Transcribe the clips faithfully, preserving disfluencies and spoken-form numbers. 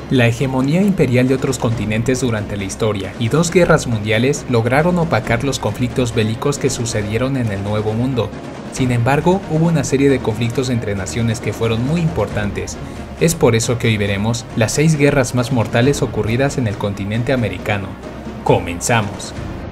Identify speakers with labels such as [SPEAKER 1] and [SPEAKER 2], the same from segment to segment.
[SPEAKER 1] La hegemonía imperial de otros continentes durante la historia y dos guerras mundiales lograron opacar los conflictos bélicos que sucedieron en el Nuevo Mundo. Sin embargo, hubo una serie de conflictos entre naciones que fueron muy importantes. Es por eso que hoy veremos las seis guerras más mortales ocurridas en el continente americano. ¡Comenzamos!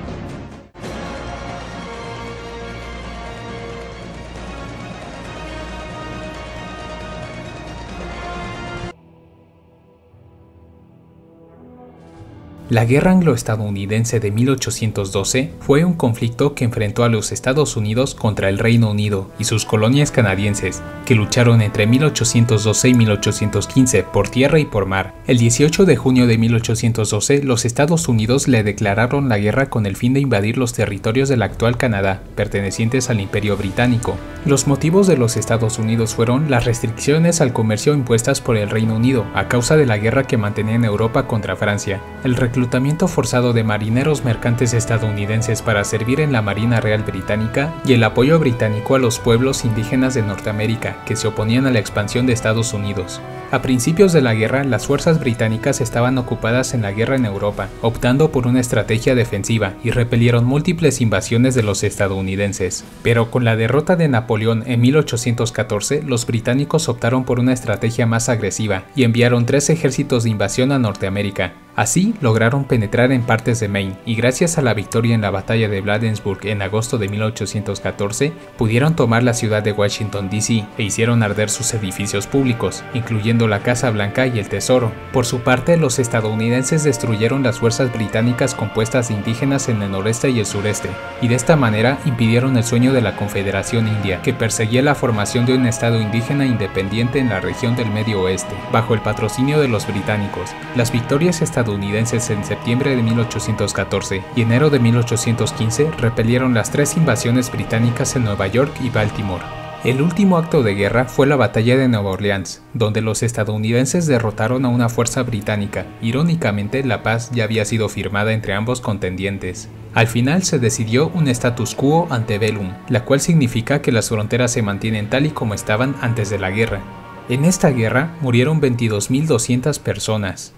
[SPEAKER 1] La Guerra Anglo-Estadounidense de mil ochocientos doce fue un conflicto que enfrentó a los Estados Unidos contra el Reino Unido y sus colonias canadienses, que lucharon entre mil ochocientos doce y mil ochocientos quince por tierra y por mar. El dieciocho de junio de mil ochocientos doce, los Estados Unidos le declararon la guerra con el fin de invadir los territorios del actual Canadá, pertenecientes al Imperio Británico. Los motivos de los Estados Unidos fueron las restricciones al comercio impuestas por el Reino Unido a causa de la guerra que mantenía en Europa contra Francia, el reclutamiento forzado de marineros mercantes estadounidenses para servir en la Marina Real Británica y el apoyo británico a los pueblos indígenas de Norteamérica que se oponían a la expansión de Estados Unidos. A principios de la guerra, las fuerzas británicas estaban ocupadas en la guerra en Europa, optando por una estrategia defensiva y repelieron múltiples invasiones de los estadounidenses. Pero con la derrota de Napoleón en mil ochocientos catorce, los británicos optaron por una estrategia más agresiva y enviaron tres ejércitos de invasión a Norteamérica. Así, lograron penetrar en partes de Maine y gracias a la victoria en la batalla de Bladensburg en agosto de mil ochocientos catorce, pudieron tomar la ciudad de Washington D C e hicieron arder sus edificios públicos, incluyendo la Casa Blanca y el Tesoro. Por su parte, los estadounidenses destruyeron las fuerzas británicas compuestas de indígenas en el noreste y el sureste, y de esta manera impidieron el sueño de la Confederación India, que perseguía la formación de un estado indígena independiente en la región del Medio Oeste, bajo el patrocinio de los británicos. Las victorias estadounidenses estadounidenses en septiembre de mil ochocientos catorce y enero de mil ochocientos quince repelieron las tres invasiones británicas en Nueva York y Baltimore. El último acto de guerra fue la batalla de Nueva Orleans, donde los estadounidenses derrotaron a una fuerza británica. Irónicamente, la paz ya había sido firmada entre ambos contendientes. Al final se decidió un status quo ante bellum, la cual significa que las fronteras se mantienen tal y como estaban antes de la guerra. En esta guerra murieron veintidós mil doscientas personas.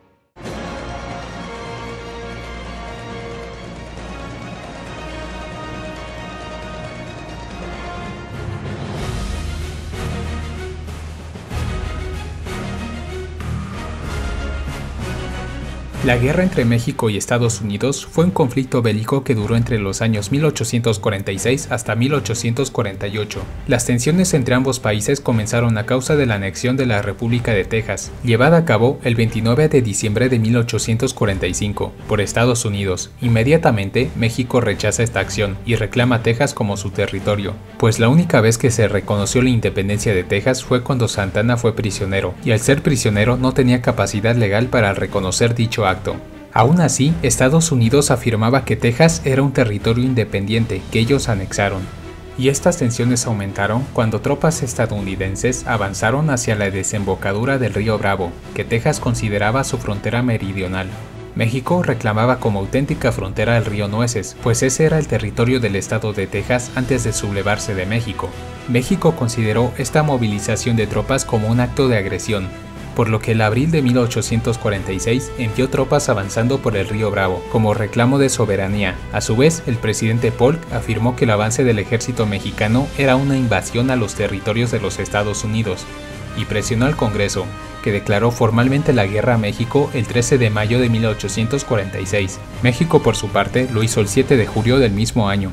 [SPEAKER 1] La guerra entre México y Estados Unidos fue un conflicto bélico que duró entre los años mil ochocientos cuarenta y seis hasta mil ochocientos cuarenta y ocho. Las tensiones entre ambos países comenzaron a causa de la anexión de la República de Texas, llevada a cabo el veintinueve de diciembre de mil ochocientos cuarenta y cinco por Estados Unidos. Inmediatamente, México rechaza esta acción y reclama Texas como su territorio, pues la única vez que se reconoció la independencia de Texas fue cuando Santana fue prisionero, y al ser prisionero no tenía capacidad legal para reconocer dicho acto. Aún así, Estados Unidos afirmaba que Texas era un territorio independiente que ellos anexaron. Y estas tensiones aumentaron cuando tropas estadounidenses avanzaron hacia la desembocadura del río Bravo, que Texas consideraba su frontera meridional. México reclamaba como auténtica frontera el río Nueces, pues ese era el territorio del estado de Texas antes de sublevarse de México. México consideró esta movilización de tropas como un acto de agresión, por lo que el abril de mil ochocientos cuarenta y seis envió tropas avanzando por el río Bravo, como reclamo de soberanía. A su vez, el presidente Polk afirmó que el avance del ejército mexicano era una invasión a los territorios de los Estados Unidos, y presionó al Congreso, que declaró formalmente la guerra a México el trece de mayo de mil ochocientos cuarenta y seis. México, por su parte, lo hizo el siete de julio del mismo año.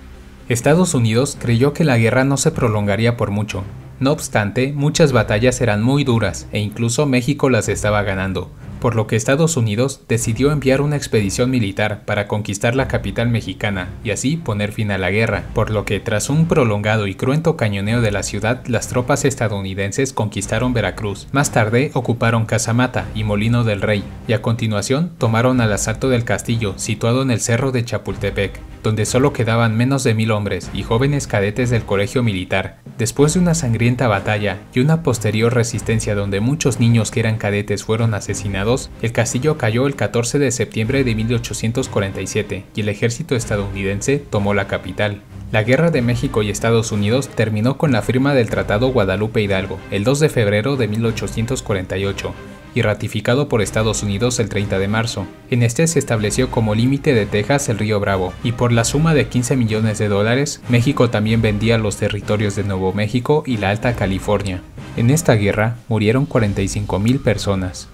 [SPEAKER 1] Estados Unidos creyó que la guerra no se prolongaría por mucho. No obstante, muchas batallas eran muy duras e incluso México las estaba ganando, por lo que Estados Unidos decidió enviar una expedición militar para conquistar la capital mexicana y así poner fin a la guerra, por lo que tras un prolongado y cruento cañoneo de la ciudad, las tropas estadounidenses conquistaron Veracruz. Más tarde ocuparon Casamata y Molino del Rey, y a continuación tomaron al asalto del castillo situado en el cerro de Chapultepec, donde solo quedaban menos de mil hombres y jóvenes cadetes del colegio militar. Después de una sangrienta batalla y una posterior resistencia donde muchos niños que eran cadetes fueron asesinados, el castillo cayó el catorce de septiembre de mil ochocientos cuarenta y siete y el ejército estadounidense tomó la capital. La Guerra de México y Estados Unidos terminó con la firma del Tratado Guadalupe Hidalgo el dos de febrero de mil ochocientos cuarenta y ocho, y ratificado por Estados Unidos el treinta de marzo. En este se estableció como límite de Texas el río Bravo, y por la suma de quince millones de dólares, México también vendía los territorios de Nuevo México y la Alta California. En esta guerra murieron cuarenta y cinco mil personas.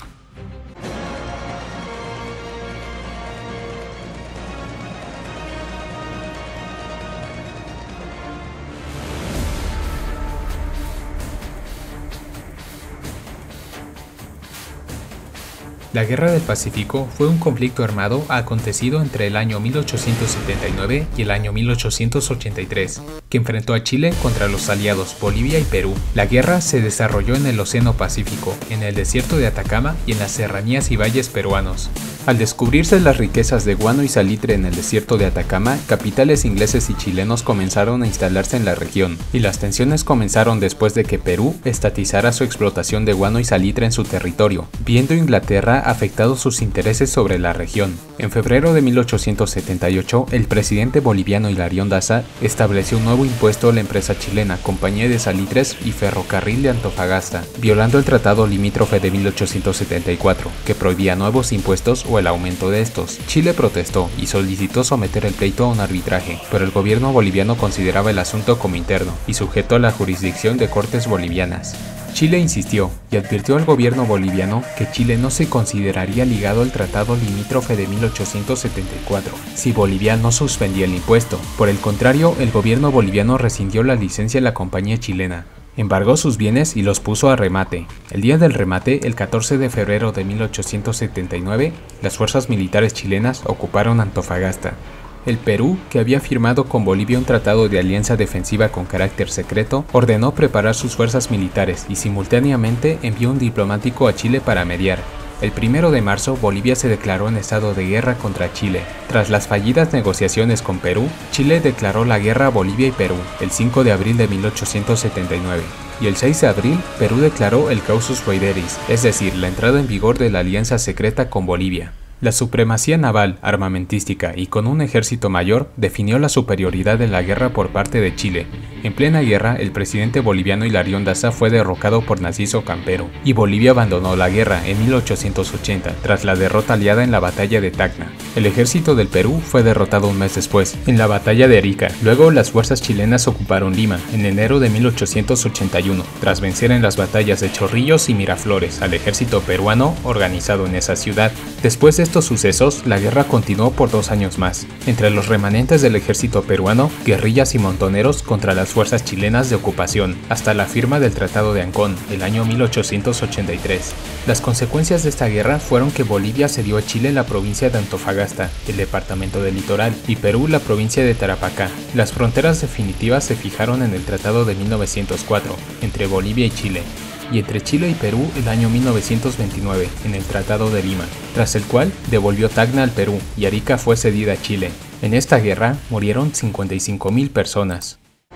[SPEAKER 1] La Guerra del Pacífico fue un conflicto armado acontecido entre el año mil ochocientos setenta y nueve y el año mil ochocientos ochenta y tres, que enfrentó a Chile contra los aliados Bolivia y Perú. La guerra se desarrolló en el Océano Pacífico, en el desierto de Atacama y en las serranías y valles peruanos. Al descubrirse las riquezas de guano y salitre en el desierto de Atacama, capitales ingleses y chilenos comenzaron a instalarse en la región, y las tensiones comenzaron después de que Perú estatizara su explotación de guano y salitre en su territorio, viendo Inglaterra afectado sus intereses sobre la región. En febrero de mil ochocientos setenta y ocho, el presidente boliviano Hilarión Daza estableció un nuevo impuesto a la empresa chilena Compañía de Salitres y Ferrocarril de Antofagasta, violando el tratado limítrofe de mil ochocientos setenta y cuatro, que prohibía nuevos impuestos o el aumento de estos. Chile protestó y solicitó someter el pleito a un arbitraje, pero el gobierno boliviano consideraba el asunto como interno y sujeto a la jurisdicción de cortes bolivianas. Chile insistió y advirtió al gobierno boliviano que Chile no se consideraría ligado al tratado limítrofe de mil ochocientos setenta y cuatro si Bolivia no suspendía el impuesto. Por el contrario, el gobierno boliviano rescindió la licencia a la compañía chilena, embargó sus bienes y los puso a remate. El día del remate, el catorce de febrero de mil ochocientos setenta y nueve, las fuerzas militares chilenas ocuparon Antofagasta. El Perú, que había firmado con Bolivia un tratado de alianza defensiva con carácter secreto, ordenó preparar sus fuerzas militares y simultáneamente envió un diplomático a Chile para mediar. El primero de marzo, Bolivia se declaró en estado de guerra contra Chile. Tras las fallidas negociaciones con Perú, Chile declaró la guerra a Bolivia y Perú el cinco de abril de mil ochocientos setenta y nueve. Y el seis de abril, Perú declaró el Causus Foederis, es decir, la entrada en vigor de la alianza secreta con Bolivia. La supremacía naval, armamentística y con un ejército mayor definió la superioridad de la guerra por parte de Chile. En plena guerra, el presidente boliviano Hilarión Daza fue derrocado por Narciso Campero, y Bolivia abandonó la guerra en mil ochocientos ochenta tras la derrota aliada en la batalla de Tacna. El ejército del Perú fue derrotado un mes después, en la batalla de Arica. Luego, las fuerzas chilenas ocuparon Lima en enero de mil ochocientos ochenta y uno, tras vencer en las batallas de Chorrillos y Miraflores al ejército peruano organizado en esa ciudad. Después de estos sucesos, la guerra continuó por dos años más, entre los remanentes del ejército peruano, guerrillas y montoneros contra las fuerzas chilenas de ocupación, hasta la firma del Tratado de Ancón, el año mil ochocientos ochenta y tres. Las consecuencias de esta guerra fueron que Bolivia cedió a Chile la provincia de Antofagasta, el departamento del Litoral, y Perú la provincia de Tarapacá. Las fronteras definitivas se fijaron en el Tratado de mil novecientos cuatro, entre Bolivia y Chile, y entre Chile y Perú el año mil novecientos veintinueve, en el Tratado de Lima, tras el cual devolvió Tacna al Perú y Arica fue cedida a Chile. En esta guerra murieron cincuenta y cinco mil personas.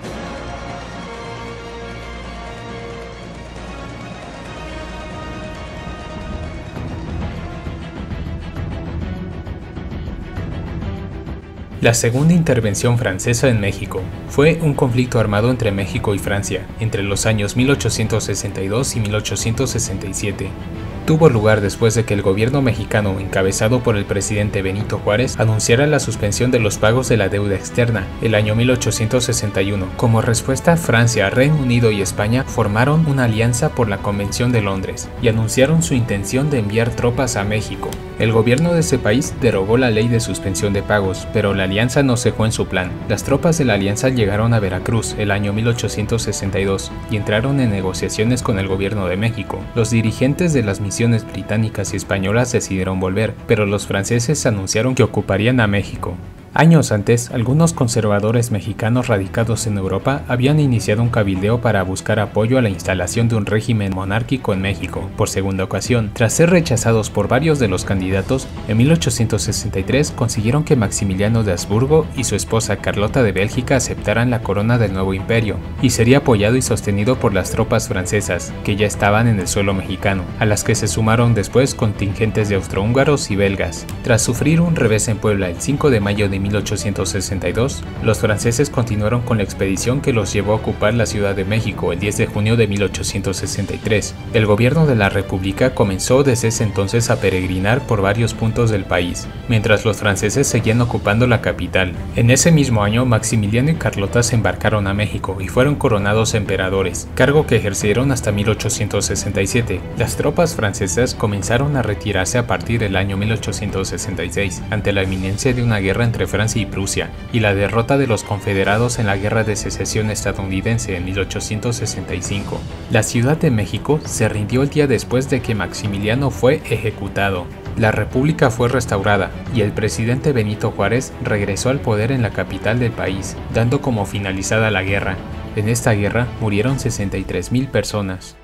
[SPEAKER 1] La segunda intervención francesa en México fue un conflicto armado entre México y Francia entre los años mil ochocientos sesenta y dos y mil ochocientos sesenta y siete. Tuvo lugar después de que el gobierno mexicano, encabezado por el presidente Benito Juárez, anunciara la suspensión de los pagos de la deuda externa el año mil ochocientos sesenta y uno. Como respuesta, Francia, Reino Unido y España formaron una alianza por la Convención de Londres y anunciaron su intención de enviar tropas a México. El gobierno de ese país derogó la ley de suspensión de pagos, pero la alianza no cejó en su plan. Las tropas de la alianza llegaron a Veracruz el año mil ochocientos sesenta y dos y entraron en negociaciones con el gobierno de México. Los dirigentes de las misiones británicas y españolas decidieron volver, pero los franceses anunciaron que ocuparían a México. Años antes, algunos conservadores mexicanos radicados en Europa habían iniciado un cabildeo para buscar apoyo a la instalación de un régimen monárquico en México, por segunda ocasión. Tras ser rechazados por varios de los candidatos, en mil ochocientos sesenta y tres consiguieron que Maximiliano de Habsburgo y su esposa Carlota de Bélgica aceptaran la corona del nuevo imperio, y sería apoyado y sostenido por las tropas francesas, que ya estaban en el suelo mexicano, a las que se sumaron después contingentes de austrohúngaros y belgas. Tras sufrir un revés en Puebla el cinco de mayo de mil ochocientos sesenta y dos, los franceses continuaron con la expedición que los llevó a ocupar la Ciudad de México el diez de junio de mil ochocientos sesenta y tres. El gobierno de la República comenzó desde ese entonces a peregrinar por varios puntos del país, mientras los franceses seguían ocupando la capital. En ese mismo año, Maximiliano y Carlota se embarcaron a México y fueron coronados emperadores, cargo que ejercieron hasta mil ochocientos sesenta y siete. Las tropas francesas comenzaron a retirarse a partir del año mil ochocientos sesenta y seis, ante la inminencia de una guerra entre Francia y Prusia, y la derrota de los confederados en la Guerra de Secesión estadounidense en mil ochocientos sesenta y cinco. La Ciudad de México se rindió el día después de que Maximiliano fue ejecutado. La República fue restaurada y el presidente Benito Juárez regresó al poder en la capital del país, dando como finalizada la guerra. En esta guerra murieron sesenta y tres mil personas.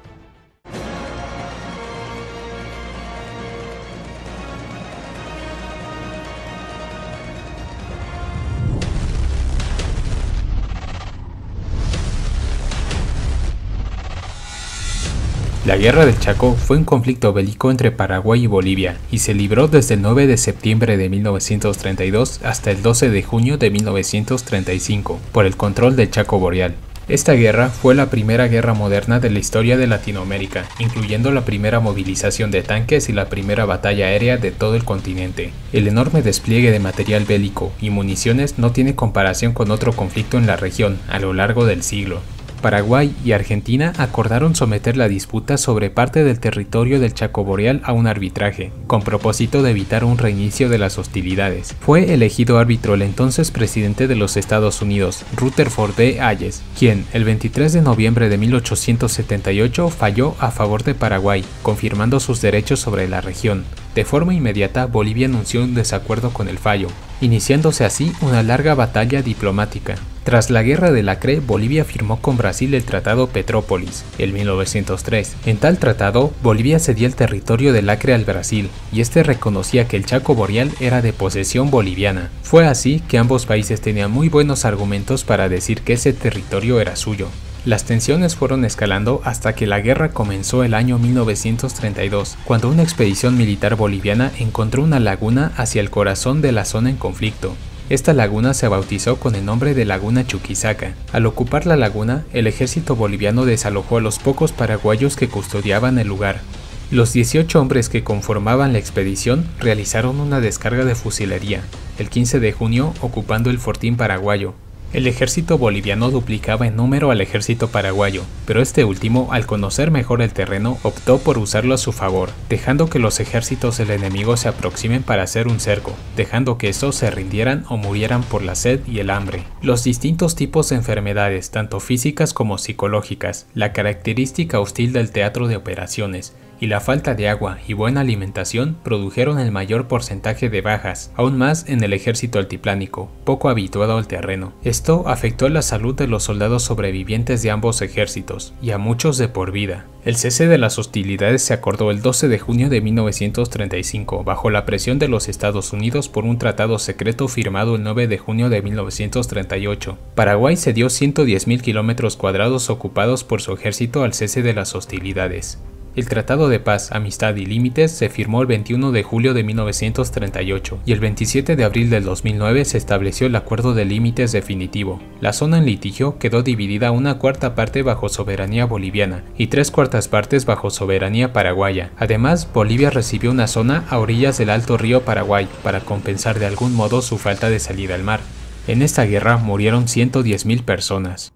[SPEAKER 1] La Guerra del Chaco fue un conflicto bélico entre Paraguay y Bolivia y se libró desde el nueve de septiembre de mil novecientos treinta y dos hasta el doce de junio de mil novecientos treinta y cinco por el control del Chaco Boreal. Esta guerra fue la primera guerra moderna de la historia de Latinoamérica, incluyendo la primera movilización de tanques y la primera batalla aérea de todo el continente. El enorme despliegue de material bélico y municiones no tiene comparación con otro conflicto en la región a lo largo del siglo. Paraguay y Argentina acordaron someter la disputa sobre parte del territorio del Chaco Boreal a un arbitraje, con propósito de evitar un reinicio de las hostilidades. Fue elegido árbitro el entonces presidente de los Estados Unidos, Rutherford B. Hayes, quien el veintitrés de noviembre de mil ochocientos setenta y ocho falló a favor de Paraguay, confirmando sus derechos sobre la región. De forma inmediata, Bolivia anunció un desacuerdo con el fallo, iniciándose así una larga batalla diplomática. Tras la Guerra del Acre, Bolivia firmó con Brasil el Tratado Petrópolis, en mil novecientos tres. En tal tratado, Bolivia cedía el territorio del Acre al Brasil, y este reconocía que el Chaco Boreal era de posesión boliviana. Fue así que ambos países tenían muy buenos argumentos para decir que ese territorio era suyo. Las tensiones fueron escalando hasta que la guerra comenzó el año mil novecientos treinta y dos, cuando una expedición militar boliviana encontró una laguna hacia el corazón de la zona en conflicto. Esta laguna se bautizó con el nombre de Laguna Chuquisaca. Al ocupar la laguna, el ejército boliviano desalojó a los pocos paraguayos que custodiaban el lugar. Los dieciocho hombres que conformaban la expedición realizaron una descarga de fusilería, el quince de junio ocupando el fortín paraguayo. El ejército boliviano duplicaba en número al ejército paraguayo, pero este último, al conocer mejor el terreno, optó por usarlo a su favor, dejando que los ejércitos del enemigo se aproximen para hacer un cerco, dejando que estos se rindieran o murieran por la sed y el hambre. Los distintos tipos de enfermedades, tanto físicas como psicológicas, la característica hostil del teatro de operaciones, y la falta de agua y buena alimentación produjeron el mayor porcentaje de bajas, aún más en el ejército altiplánico, poco habituado al terreno. Esto afectó la salud de los soldados sobrevivientes de ambos ejércitos, y a muchos de por vida. El cese de las hostilidades se acordó el doce de junio de mil novecientos treinta y cinco, bajo la presión de los Estados Unidos por un tratado secreto firmado el nueve de junio de mil novecientos treinta y ocho. Paraguay cedió ciento diez mil kilómetros cuadrados ocupados por su ejército al cese de las hostilidades. El Tratado de Paz, Amistad y Límites se firmó el veintiuno de julio de mil novecientos treinta y ocho y el veintisiete de abril del dos mil nueve se estableció el Acuerdo de Límites definitivo. La zona en litigio quedó dividida una cuarta parte bajo soberanía boliviana y tres cuartas partes bajo soberanía paraguaya. Además, Bolivia recibió una zona a orillas del Alto Río Paraguay para compensar de algún modo su falta de salida al mar. En esta guerra murieron ciento diez mil personas.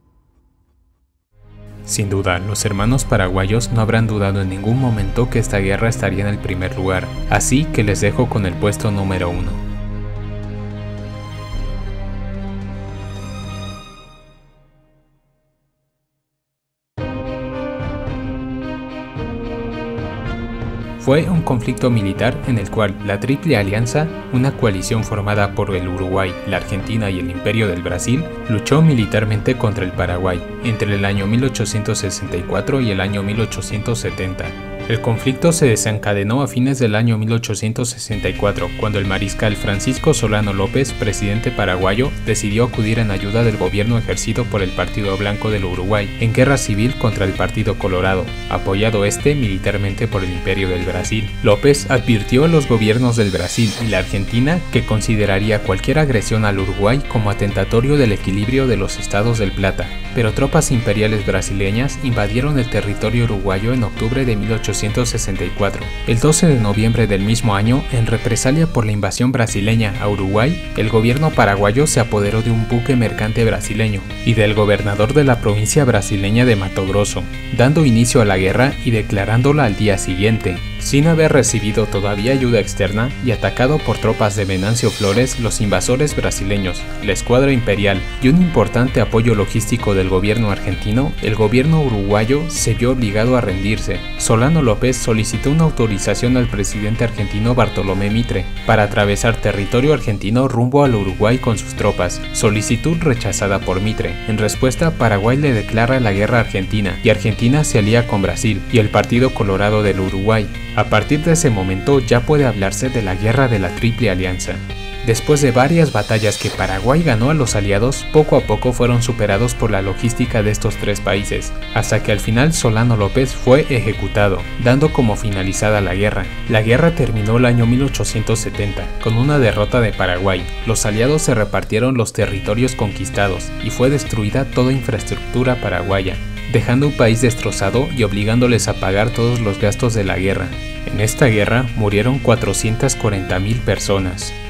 [SPEAKER 1] Sin duda, los hermanos paraguayos no habrán dudado en ningún momento que esta guerra estaría en el primer lugar, así que les dejo con el puesto número uno. Fue un conflicto militar en el cual la Triple Alianza, una coalición formada por el Uruguay, la Argentina y el Imperio del Brasil, luchó militarmente contra el Paraguay entre el año mil ochocientos sesenta y cuatro y el año mil ochocientos setenta. El conflicto se desencadenó a fines del año mil ochocientos sesenta y cuatro, cuando el mariscal Francisco Solano López, presidente paraguayo, decidió acudir en ayuda del gobierno ejercido por el Partido Blanco del Uruguay en guerra civil contra el Partido Colorado, apoyado este militarmente por el Imperio del Brasil. López advirtió a los gobiernos del Brasil y la Argentina que consideraría cualquier agresión al Uruguay como atentatorio del equilibrio de los Estados del Plata, pero tropas imperiales brasileñas invadieron el territorio uruguayo en octubre de mil ochocientos sesenta y cuatro. El doce de noviembre del mismo año, en represalia por la invasión brasileña a Uruguay, el gobierno paraguayo se apoderó de un buque mercante brasileño y del gobernador de la provincia brasileña de Mato Grosso, dando inicio a la guerra y declarándola al día siguiente. Sin haber recibido todavía ayuda externa y atacado por tropas de Venancio Flores, los invasores brasileños, la escuadra imperial y un importante apoyo logístico del gobierno argentino, el gobierno uruguayo se vio obligado a rendirse. Solano López solicitó una autorización al presidente argentino Bartolomé Mitre para atravesar territorio argentino rumbo al Uruguay con sus tropas, solicitud rechazada por Mitre. En respuesta, Paraguay le declara la guerra a Argentina y Argentina se alía con Brasil y el Partido Colorado del Uruguay. A partir de ese momento ya puede hablarse de la Guerra de la Triple Alianza. Después de varias batallas que Paraguay ganó a los aliados, poco a poco fueron superados por la logística de estos tres países, hasta que al final Solano López fue ejecutado, dando como finalizada la guerra. La guerra terminó el año mil ochocientos setenta, con una derrota de Paraguay. Los aliados se repartieron los territorios conquistados y fue destruida toda infraestructura paraguaya, dejando un país destrozado y obligándoles a pagar todos los gastos de la guerra. En esta guerra murieron cuatrocientas cuarenta mil personas.